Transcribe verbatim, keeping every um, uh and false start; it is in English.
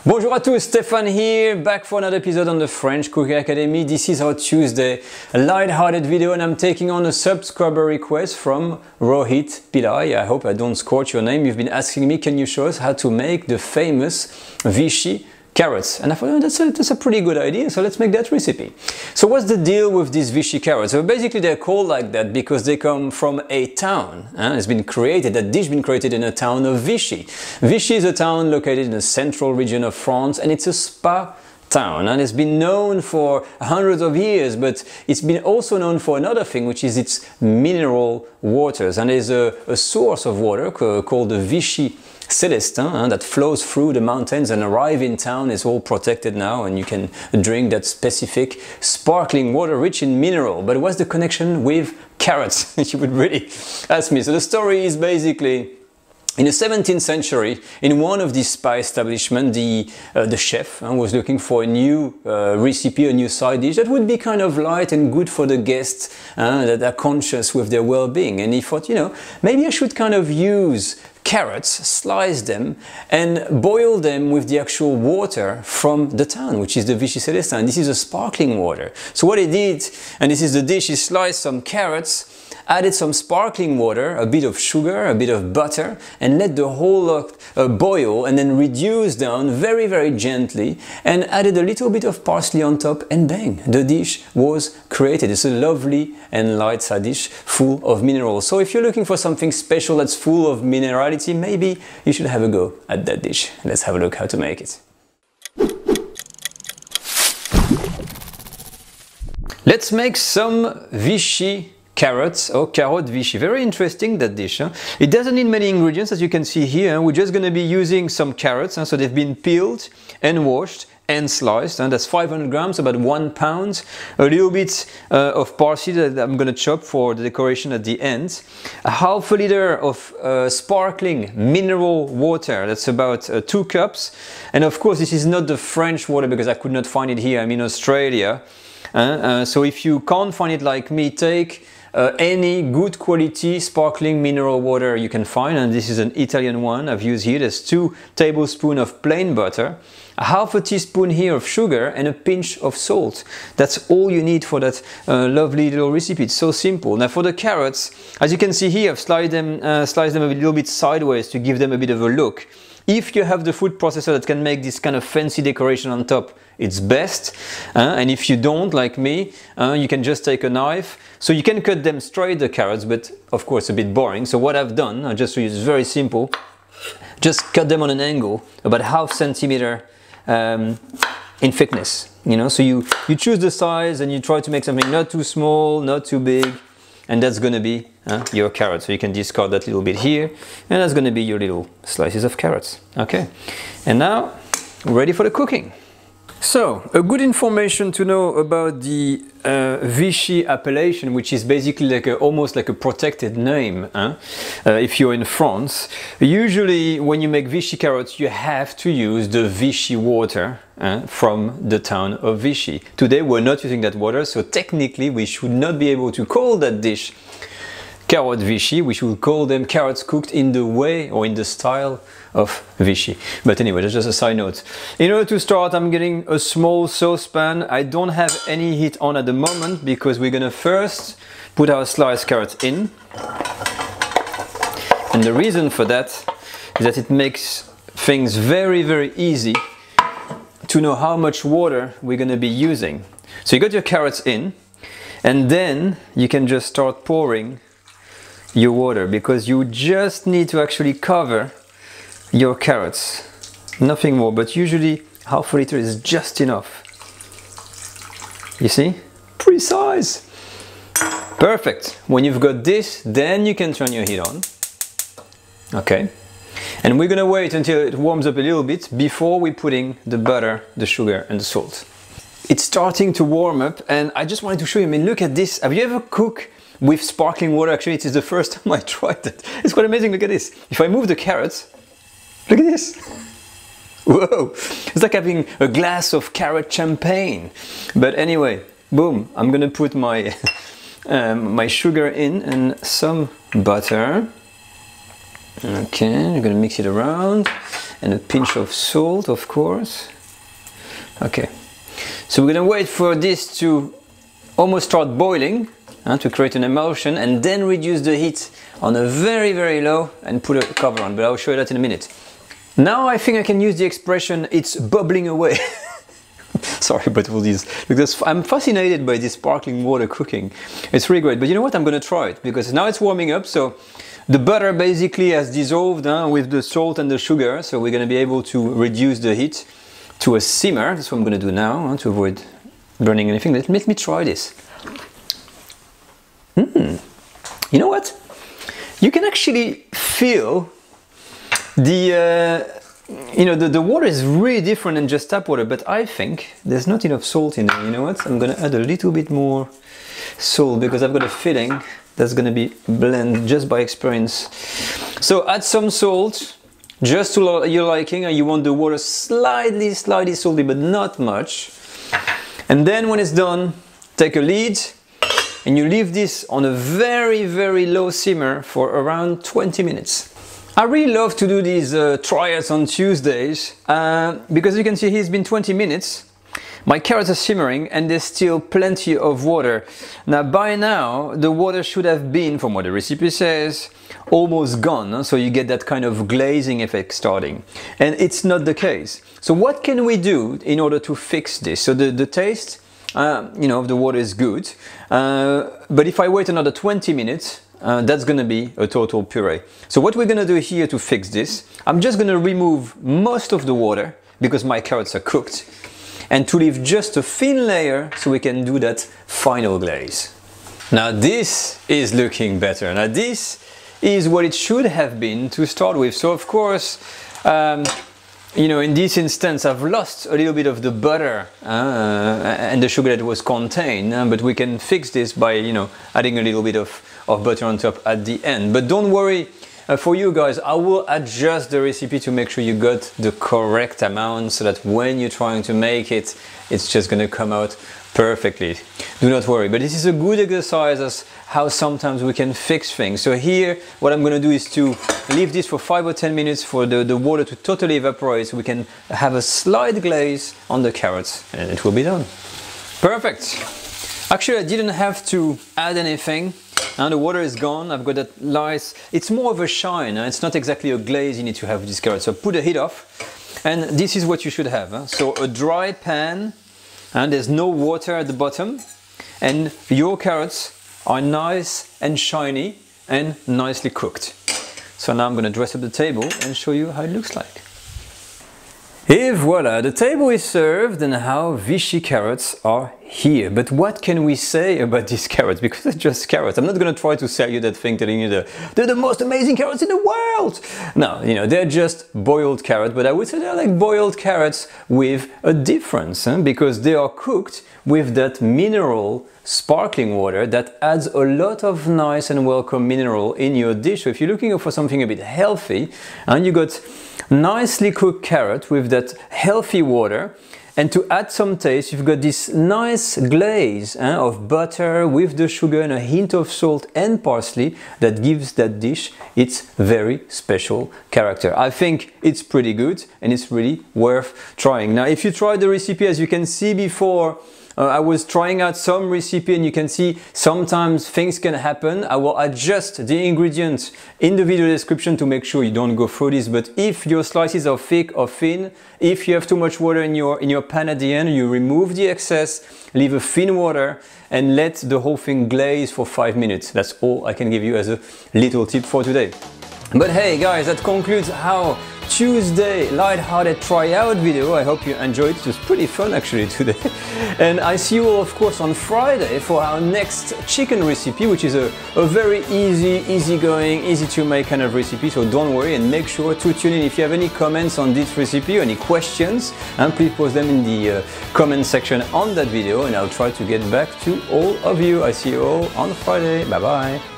Bonjour à tous, Stéphane here, back for another episode on the French Cooking Academy. This is our Tuesday light-hearted video and I'm taking on a subscriber request from Rohit Pillai. I hope I don't scorch your name. You've been asking me, can you show us how to make the famous Vichy carrots? And I thought, oh, that's, a, that's a pretty good idea, so let's make that recipe. So what's the deal with these Vichy carrots? So basically they're called like that because they come from a town. Uh, it's been created, that dish been created in a town of Vichy. Vichy is a town located in the central region of France and it's a spa town, and it's been known for hundreds of years, but it's been also known for another thing, which is its mineral waters. And there's a, a source of water called the Vichy Célestin uh, that flows through the mountains and arrive in town. Is all protected now and you can drink that specific sparkling water rich in mineral. But what's the connection with carrots? You would really ask me. So the story is basically, in the seventeenth century, in one of these spa establishments, the, uh, the chef uh, was looking for a new uh, recipe, a new side dish that would be kind of light and good for the guests uh, that are conscious with their well-being. And he thought, you know, maybe I should kind of use carrots, slice them and boil them with the actual water from the town, which is the Vichy Célestin. This is a sparkling water. So what he did, and this is the dish, he sliced some carrots, added some sparkling water, a bit of sugar, a bit of butter, and let the whole lot uh, boil, and then reduce down very, very gently, and added a little bit of parsley on top, and bang, the dish was created. It's a lovely and light side dish full of minerals. So if you're looking for something special that's full of minerality, maybe you should have a go at that dish. Let's have a look how to make it. Let's make some Vichy carrots or carotte Vichy. Very interesting, that dish. Huh? It doesn't need many ingredients, as you can see here. We're just going to be using some carrots, huh? So they've been peeled and washed and sliced, and that's five hundred grams, about one pound. A little bit uh, of parsley that I'm going to chop for the decoration at the end. A half a liter of uh, sparkling mineral water, that's about uh, two cups. And of course this is not the French water because I could not find it here, I'm in Australia. Uh, uh, so if you can't find it like me, take Uh, any good quality sparkling mineral water you can find, and this is an Italian one I've used here. There's two tablespoons of plain butter, a half a teaspoon here of sugar, and a pinch of salt. That's all you need for that uh, lovely little recipe. It's so simple. Now for the carrots, as you can see here, I've sliced them, uh, sliced them a little bit sideways to give them a bit of a look. If you have the food processor that can make this kind of fancy decoration on top, it's best. Uh, and if you don't, like me, uh, you can just take a knife. So you can cut them straight, the carrots, but of course a bit boring. So what I've done, uh, just to use, very simple, just cut them on an angle, about half centimeter um, in thickness. You know, so you, you choose the size and you try to make something not too small, not too big. And that's going to be uh, your carrot. So you can discard that little bit here, and that's going to be your little slices of carrots. Okay, and now ready for the cooking. So a good information to know about the uh, Vichy appellation, which is basically like a, almost like a protected name huh? uh, if you're in France. Usually when you make Vichy carrots you have to use the Vichy water uh, from the town of Vichy. Today we're not using that water, so technically we should not be able to call that dish carotte Vichy. We should call them carrots cooked in the way or in the style of Vichy. But anyway, that's just a side note. In order to start, I'm getting a small saucepan. I don't have any heat on at the moment because we're gonna first put our sliced carrots in. And the reason for that is that it makes things very, very easy to know how much water we're gonna be using. So you got your carrots in, and then you can just start pouring your water, because you just need to actually cover your carrots, nothing more, but usually half a liter is just enough. You see? Precise! Perfect! When you've got this, then you can turn your heat on. Okay. And we're gonna wait until it warms up a little bit before we're putting the butter, the sugar and the salt. It's starting to warm up, and I just wanted to show you, I mean, look at this. Have you ever cooked with sparkling water? Actually, it is the first time I tried that. It's quite amazing, look at this. If I move the carrots, look at this. Whoa, it's like having a glass of carrot champagne. But anyway, boom, I'm gonna put my, um, my sugar in and some butter. Okay, you're gonna mix it around. and a pinch of salt, of course. Okay, so we're gonna wait for this to almost start boiling uh, to create an emulsion, and then reduce the heat on a very very low and put a cover on, but I'll show you that in a minute. Now I think I can use the expression "it's bubbling away." Sorry about all these, because I'm fascinated by this sparkling water cooking. It's really great, but you know what, I'm gonna try it, because now it's warming up, so the butter basically has dissolved uh, with the salt and the sugar, so we're gonna be able to reduce the heat to a simmer. That's what I'm gonna do now uh, to avoid burning anything. Let, let me try this. Mm. You know what? You can actually feel the, uh, you know, the, the water is really different than just tap water, but I think there's not enough salt in there. You know what? I'm gonna add a little bit more salt because I've got a feeling that's gonna be blend just by experience. So add some salt, just to your liking. You want the water slightly, slightly salty, but not much. And then when it's done, take a lid and you leave this on a very, very low simmer for around twenty minutes. I really love to do these uh, trials on Tuesdays uh, because you can see here it's been twenty minutes. My carrots are simmering and there's still plenty of water. Now by now the water should have been, from what the recipe says, almost gone, huh? So you get that kind of glazing effect starting. And it's not the case. So what can we do in order to fix this? So the, the taste, uh, you know, the water is good. Uh, but if I wait another twenty minutes, Uh, that's gonna be a total puree. So what we're gonna do here to fix this, I'm just gonna remove most of the water because my carrots are cooked, and to leave just a thin layer so we can do that final glaze. Now this is looking better. Now this is what it should have been to start with. So of course, um, you know, in this instance I've lost a little bit of the butter uh, and the sugar that was contained, uh, but we can fix this by, you know, adding a little bit of of butter on top at the end. But don't worry, uh, for you guys, I will adjust the recipe to make sure you got the correct amount so that when you're trying to make it, it's just gonna come out perfectly. Do not worry, but this is a good exercise as how sometimes we can fix things. So here, what I'm gonna do is to leave this for five or ten minutes for the, the water to totally evaporate so we can have a slight glaze on the carrots and it will be done. Perfect. Actually, I didn't have to add anything. Now the water is gone. I've got that nice, it's more of a shine. It's not exactly a glaze you need to have with this carrot. So put the heat off, and this is what you should have. Huh? So a dry pan, and there's no water at the bottom, and your carrots are nice and shiny and nicely cooked. So now I'm going to dress up the table and show you how it looks like. Et voila, the table is served and how Vichy carrots are here. But what can we say about these carrots? Because they're just carrots. I'm not going to try to sell you that thing telling you that they're the most amazing carrots in the world. No, you know, they're just boiled carrots, but I would say they're like boiled carrots with a difference, huh? Because they are cooked with that mineral sparkling water that adds a lot of nice and welcome mineral in your dish. So if you're looking for something a bit healthy, and you got nicely cooked carrot with that healthy water, and to add some taste, you've got this nice glaze eh, of butter with the sugar and a hint of salt and parsley that gives that dish its very special character. I think it's pretty good and it's really worth trying. Now, if you try the recipe, as you can see before, Uh, I was trying out some recipe and you can see sometimes things can happen. I will adjust the ingredients in the video description to make sure you don't go through this. But if your slices are thick or thin, if you have too much water in your, in your pan at the end, you remove the excess, leave a thin water and let the whole thing glaze for five minutes. That's all I can give you as a little tip for today. But hey guys, that concludes our Tuesday light-hearted try-out video. I hope you enjoyed it. It was pretty fun actually today. And I see you all of course on Friday for our next chicken recipe, which is a, a very easy, easy-going, easy-to-make kind of recipe. So don't worry and make sure to tune in. If you have any comments on this recipe or any questions, and please post them in the uh, comment section on that video and I'll try to get back to all of you. I see you all on Friday. Bye-bye.